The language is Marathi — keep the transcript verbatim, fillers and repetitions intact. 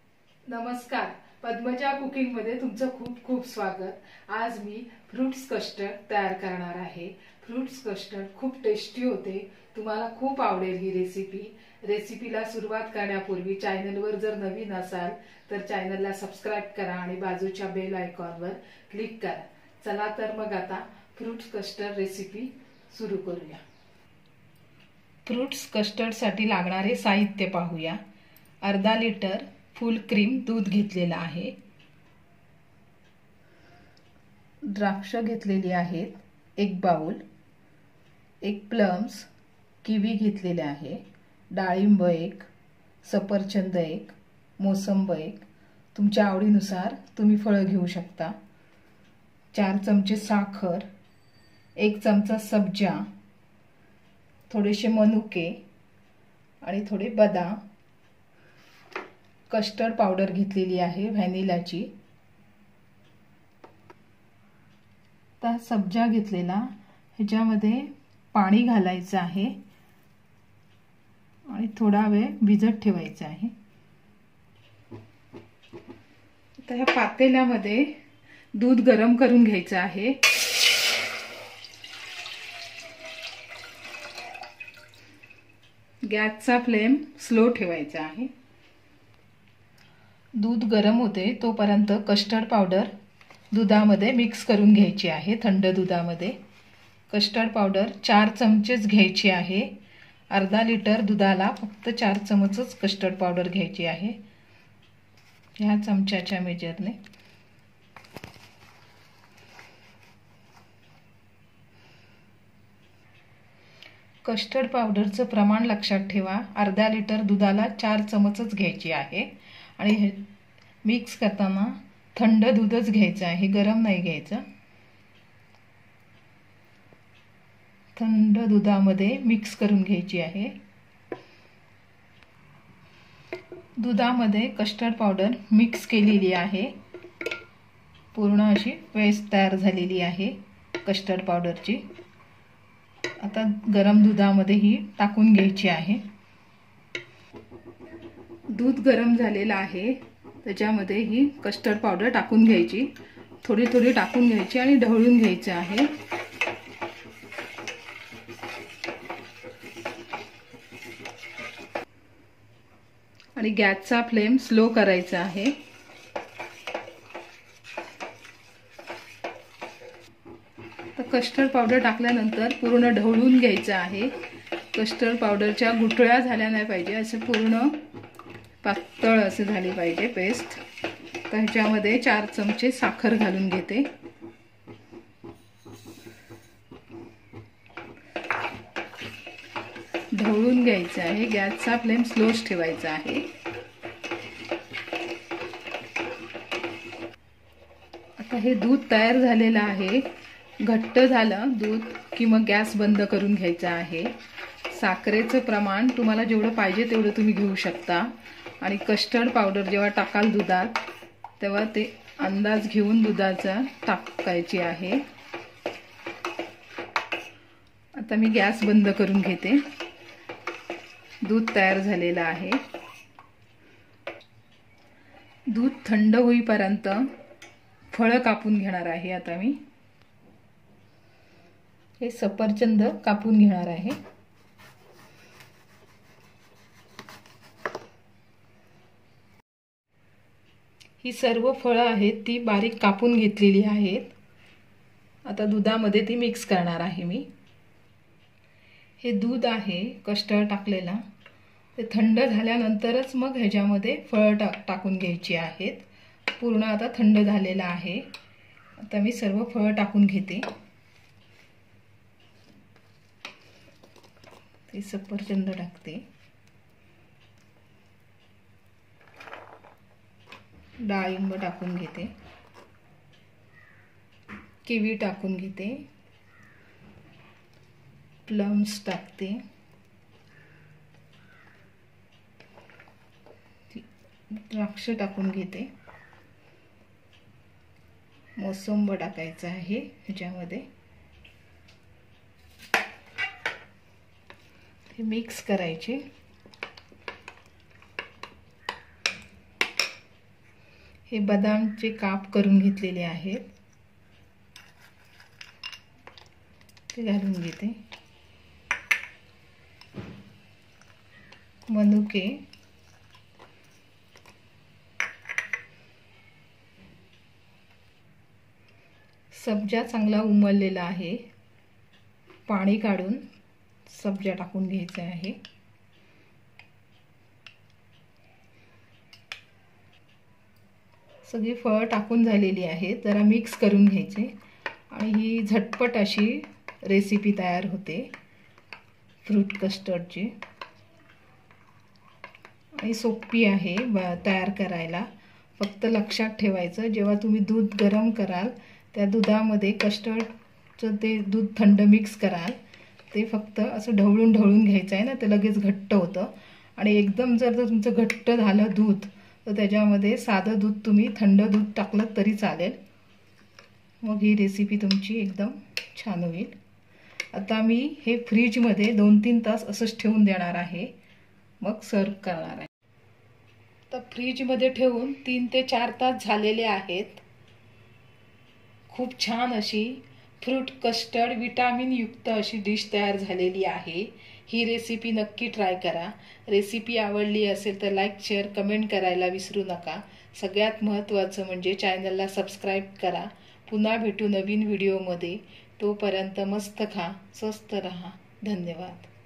नमस्कार, पद्मजा कुकिंग मध्ये तुमचं खूप खूप स्वागत। आज मी फ्रूट्स कस्टर्ड तयार करणार आहे। फ्रूट्स कस्टर्ड खूप टेस्टी होते, तुम्हाला खूप आवडेल ही रेसिपी। रेसिपीला सुरुवात करण्यापूर्वी चॅनलवर जर नवीन असाल तर चॅनलला सबस्क्राइब करा आणि बाजूच्या बेल आयकॉनवर क्लिक करा। चला तर मग आता फ्रूट्स कस्टर्ड रेसिपी सुरू करूया। फ्रूट्स कस्टर्ड साठी लागणारे साहित्य पाहूया। अर्धा लिटर फुल क्रीम दूध घेतलेला आहे, द्राक्ष घेतलेली आहेत एक बाउल, एक प्लम्स किवी घेतलेले आहे, डाळिंब एक, सफरचंद एक, मोसंबी एक, तुमच्या आवडीनुसार तुम्ही फळ घेऊ शकता। चार चमचे साखर, एक चमचा सब्जा, थोडेसे मनुके आणि थोडे बदाम, कस्टर्ड पावडर घेतलेली आहे व्हॅनिलाची। आता सब्जा घेतलेला, ह्याच्यामध्ये पाणी घालायचं आहे आणि थोडा वेळ भिजत ठेवायचं आहे। आता ह्या पातेल्यामध्ये दूध गरम करून घ्यायचं आहे। गॅसचा फ्लेम स्लो ठेवायचा आहे। दूध गरम होते तोपर्यंत कस्टर्ड पावडर दुधामध्ये मिक्स करून घ्यायची आहे। थंड दुधामध्ये कस्टर्ड पावडर चार चमचेच घ्यायची आहे। अर्धा लिटर दुधाला फक्त चार चमचच कस्टर्ड पावडर घ्यायची आहे, ह्या चमच्याच्या मेजरने। कस्टर्ड पावडरचं प्रमाण लक्षात ठेवा, अर्धा लिटर दुधाला चार चमचच घ्यायची आहे आणि हे मिक्स करताना थंड दूधच घ्यायचं आहे, गरम नाही घ्यायचं। थंड दुधामध्ये मिक्स करून घ्यायची आहे। दुधामध्ये कस्टर्ड पावडर मिक्स केलेली आहे, पूर्ण अशी पेस्ट तयार झालेली आहे कस्टर्ड पावडरची। आता गरम दुधामध्ये ही टाकून घ्यायची आहे। दूध गरम झालेला आहे, त्याच्यामध्ये ही कस्टर्ड पावडर टाकून घ्यायची, थोडी थोडी टाकून घ्यायची आणि ढवळून घ्यायचे आहे। आणि गॅसचा फ्लेम स्लो करायचा आहे। तर कस्टर्ड पावडर टाकल्यानंतर पूर्ण ढवळून घ्यायचं आहे। कस्टर्ड पावडरच्या गुठळ्या झाल्या नाही पाहिजे, असे पूर्ण पातळ असे झाली पाहिजे पेस्ट। तर ह्याच्यामध्ये चार चमचे साखर घालून घेते। ढवळून घ्यायचं आहे, गॅसचा फ्लेम स्लोच ठेवायचा आहे। आता हे दूध तयार झालेलं आहे, घट्ट झालं दूध की मग गॅस बंद करून घ्यायचा आहे। साखरेचं प्रमाण तुम्हाला जेवढं पाहिजे तेवढं तुम्ही घेऊ शकता आणि कस्टर्ड पावडर जेव्हा टाकाल दुधात तेव्हा ते अंदाज घेऊन दुधाचा टाकायची आहे। आता मी गॅस बंद करून घेते, दूध तयार झालेलं आहे। दूध थंड होईपर्यंत फळं कापून घेणार आहे। आता मी हे सफरचंद कापून घेणार आहे। ही सर्व फळं आहेत ती बारीक कापून घेतलेली आहेत। आता दुधामध्ये ती मिक्स करणार आहे मी। हे दूध आहे कस्टर्ड टाकलेला, ते थंड झाल्यानंतरच मग ह्याच्यामध्ये फळं टा टाकून घ्यायची आहेत। पूर्ण आता थंड झालेला आहे। आता मी सर्व फळं टाकून घेते। ते सफरचंद टाकते, डाळिंब टाकून घेते, किवी टाकून घेते, प्लम्स टाकते, द्राक्ष टाकून घेते, मोसंबी टाकायचं आहे ह्याच्यामध्ये। हे मिक्स करायचे। हे बदामचे काप करून घेतलेले आहेत, ते घालून घेते. मनुके, सब्जा चांगला उमललेला आहे, पाणी काढून सब्जा टाकून घ्यायचा आहे. सगळी फळं टाकून झालेली आहेत, जरा मिक्स करून घ्यायचे आणि ही झटपट अशी रेसिपी तयार होते फ्रूट कस्टर्डची आणि सोपी आहे तयार करायला. फक्त लक्षात ठेवायचं, जेव्हा तुम्ही दूध गरम कराल त्या दुधामध्ये कस्टर्डचं ते दूध थंड मिक्स कराल, ते फक्त असं ढवळून ढवळून घ्यायचं आहे ना, ते लगेच घट्ट होतं. आणि एकदम जर तुमचं घट्ट झालं दूध तर त्याच्यामध्ये साधं दूध तुम्ही थंड दूध टाकलं तरी चालेल. मग ही रेसिपी तुमची एकदम छान होईल. आता मी हे फ्रीजमध्ये दोन तीन तास असंच ठेवून देणार आहे, मग सर्व करणार आहे. तर फ्रीजमध्ये ठेवून तीन ते चार तास झालेले आहेत. खूप छान अशी फ्रूट कस्टर्ड विटामिन युक्त अशी डिश तयार झालेली आहे. ही रेसिपी नक्की ट्राय करा. रेसिपी आवडली असेल तर लाईक, शेअर, कमेंट करायला विसरू नका. सगळ्यात महत्त्वाचं म्हणजे चॅनलला सबस्क्राईब करा. पुन्हा भेटू नवीन व्हिडिओमध्ये. तोपर्यंत मस्त खा, स्वस्त रहा. धन्यवाद.